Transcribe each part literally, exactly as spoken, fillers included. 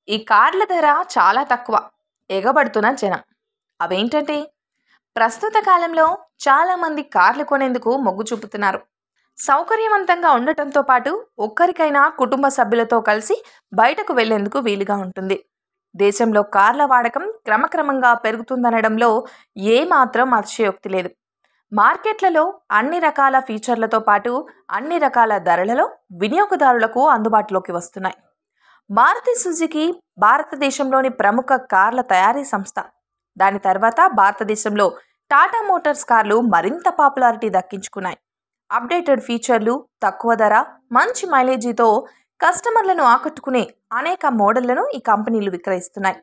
ఈ కార్ల ధర చాలా తక్కువ, ఎగబడుతున్న జనం. అవేంటంటే, ప్రస్తుత కాలంలో చాలామంది కార్లు కొనేందుకు మొగ్గు చూపుతున్నారు. సౌకర్యవంతంగా ఉండటంతో పాటు ఒక్కరికైనా కుటుంబ సభ్యులతో కలిసి బయటకు వెళ్లేందుకు వీలుగా ఉంటుంది. దేశంలో కార్ల వాడకం క్రమక్రమంగా పెరుగుతుందనడంలో ఏమాత్రం అతిశయోక్తి లేదు. మార్కెట్లలో అన్ని రకాల ఫీచర్లతో పాటు అన్ని రకాల ధరలలో వినియోగదారులకు అందుబాటులోకి వస్తున్నాయి. మారుతి సుజుకి భారతదేశంలోని ప్రముఖ కార్ల తయారీ సంస్థ. దాని తర్వాత భారతదేశంలో టాటా మోటార్స్ కార్లు మరింత పాపులారిటీ దక్కించుకున్నాయి. అప్డేటెడ్ ఫీచర్లు, తక్కువ ధర, మంచి మైలేజీతో కస్టమర్లను ఆకట్టుకునే అనేక మోడళ్లను ఈ కంపెనీలు విక్రయిస్తున్నాయి.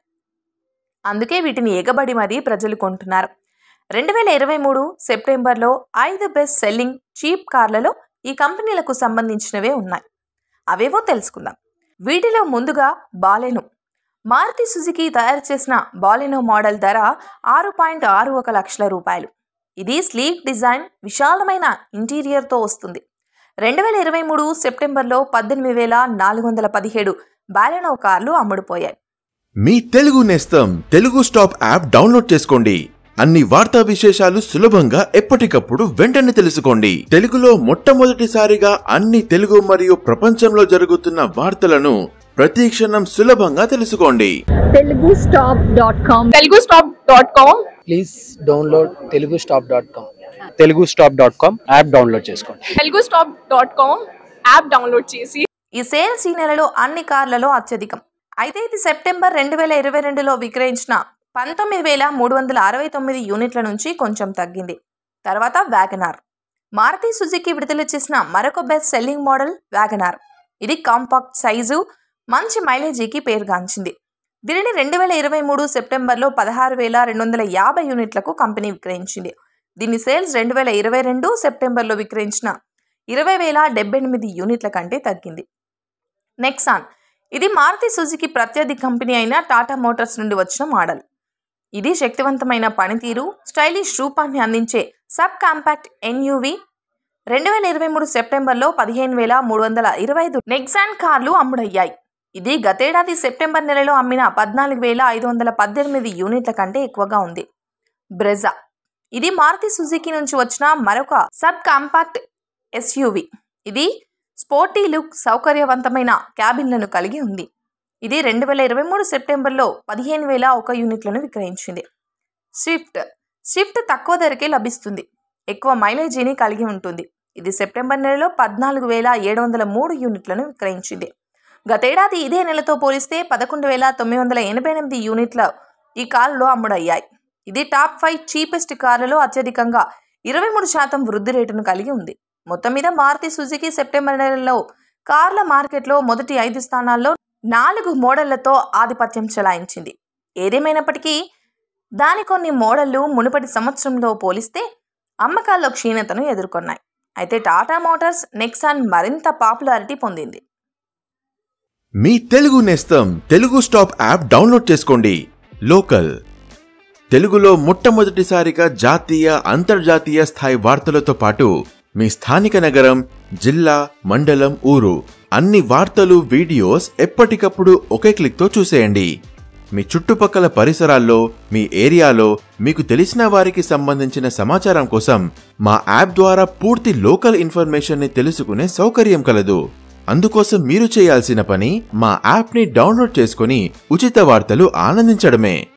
అందుకే వీటిని ఎగబడి మరీ ప్రజలు కొంటున్నారు. రెండు వేల ఇరవై మూడు సెప్టెంబర్లో ఐదు బెస్ట్ సెల్లింగ్ చీప్ కార్లలో ఈ కంపెనీలకు సంబంధించినవే ఉన్నాయి. అవేవో తెలుసుకుందాం. వీటిలో ముందుగా బాలెనో. మారుతి సుజుకి తయారు చేసిన బాలెనో మోడల్ ధర ఆరు పాయింట్ ఆరు ఒక లక్షల రూపాయలు. ఇది స్లీక్ డిజైన్, విశాలమైన ఇంటీరియర్తో వస్తుంది. రెండు వేల ఇరవై మూడు సెప్టెంబర్లో పద్దెనిమిది వేల నాలుగు వందల పదిహేడు బాలెనో కార్లు అమ్ముడుపోయాయి. మీ తెలుగు నేస్తం తెలుగు స్టాప్ యాప్ డౌన్లోడ్ చేసుకోండి. అన్ని వార్తా విశేషాలు సులభంగా ఎప్పటికప్పుడు వెంటనే తెలుసుకోండి. తెలుగులో మొట్టమొదటిసారిగా అన్ని తెలుగు మరియు ప్రపంచంలో జరుగుతున్న వార్తలను ప్రతి క్షణం సులభంగా తెలుసుకోండి. Telugu stop dot com Telugu stop dot com please download Telugu stop dot com Telugu stop dot com app download చేసుకోండి. Telugu stop dot com app download చేసి ఈ సేల్స్ ఈ నెలలో అన్ని కార్లలో అత్యధికం. అయితే ఇది సెప్టెంబర్ రెండు వేల ఇరవై రెండులో విక్రయించిన పంతొమ్మిది వేల మూడు వందల అరవై తొమ్మిది యూనిట్ల నుంచి కొంచెం తగ్గింది. తర్వాత వ్యాగనార్. మారుతి సుజుకి విడుదల చేసిన మరొక బెస్ట్ సెల్లింగ్ మోడల్ వ్యాగనార్. ఇది కాంపాక్ట్ సైజు, మంచి మైలేజీకి పేరుగాంచింది. దీనిని రెండు వేల ఇరవై మూడు సెప్టెంబర్లో పదహారు వేల రెండు వందల యాభై యూనిట్లకు కంపెనీ విక్రయించింది. దీని సేల్స్ రెండు వేల ఇరవై రెండు సెప్టెంబర్లో విక్రయించిన ఇరవై వేల డెబ్బై ఎనిమిది యూనిట్ల కంటే తగ్గింది. నెక్సాన్. ఇది మారుతి సుజుకి ప్రత్యర్థి కంపెనీ అయిన టాటా మోటార్స్ నుండి వచ్చిన మోడల్. ఇది శక్తివంతమైన పనితీరు, స్టైలిష్ రూపాన్ని అందించే సబ్ కాంపాక్ట్ ఎన్యూవి. రెండు వేల ఇరవై మూడు సెప్టెంబర్లో పదిహేను వేల మూడు వందల ఇరవై ఐదు నెక్సాన్ కార్లు అమ్ముడయ్యాయి. ఇది గతేడాది సెప్టెంబర్ నెలలో అమ్మిన పద్నాలుగు వేల ఐదు వందల పద్దెనిమిది యూనిట్ల కంటే ఎక్కువగా ఉంది. బ్రెజా. ఇది మారుతి సుజుకి నుంచి వచ్చిన మరొక సబ్ కాంపాక్ట్ ఎస్యూవి. ఇది స్పోర్టీ లుక్, సౌకర్యవంతమైన క్యాబిన్లను కలిగి ఉంది. ఇది రెండు వేల ఇరవై మూడు సెప్టెంబర్లో పదిహేను వేల ఒక యూనిట్లను విక్రయించింది. స్విఫ్ట్. స్విఫ్ట్ తక్కువ ధరకే లభిస్తుంది, ఎక్కువ మైలేజీని కలిగి ఉంటుంది. ఇది సెప్టెంబర్ నెలలో పద్నాలుగు వేల ఏడు వందల మూడు యూనిట్లను విక్రయించింది. గతేడాది ఇదే నెలతో పోలిస్తే పదకొండు వేల తొమ్మిది వందల ఎనభై ఎనిమిది యూనిట్ల ఈ కార్లలో అమ్ముడయ్యాయి. ఇది టాప్ ఫైవ్ చీపెస్ట్ కార్లలో అత్యధికంగా ఇరవై మూడు శాతం వృద్ధి రేటును కలిగి ఉంది. మొత్తం మీద మారుతి సుజుకి సెప్టెంబర్ నెలలో కార్ల మార్కెట్లో మొదటి ఐదు స్థానాల్లో నాలుగు మోడళ్లతో ఆధిపత్యం చెలాయించింది. ఏదేమైనప్పటికీ దాని కొన్ని మోడళ్లు మునుపటి సంవత్సరంలో పోలిస్తే అమ్మకాల్లో క్షీణతను ఎదుర్కొన్నాయి. అయితే టాటా మోటార్స్ నెక్సాన్ మరింత పాపులారిటీ పొందింది. మీ తెలుగు నేస్తం తెలుగు స్టాప్ యాప్ డౌన్లోడ్ చేసుకోండి. లోకల్. తెలుగులో మొట్టమొదటిసారిగా జాతీయ, అంతర్జాతీయ స్థాయి వార్తలతో పాటు మీ స్థానిక నగరం, జిల్లా, మండలం, ఊరు అన్ని వార్తలు, వీడియోస్ ఎప్పటికప్పుడు ఒకే క్లిక్తో చూసేయండి. మీ చుట్టుపక్కల పరిసరాల్లో, మీ ఏరియాలో మీకు తెలిసిన వారికి సంబంధించిన సమాచారం కోసం మా యాప్ ద్వారా పూర్తి లోకల్ ఇన్ఫర్మేషన్ని తెలుసుకునే సౌకర్యం కలదు. అందుకోసం మీరు చేయాల్సిన పని మా యాప్ని డౌన్లోడ్ చేసుకుని ఉచిత వార్తలు ఆనందించడమే.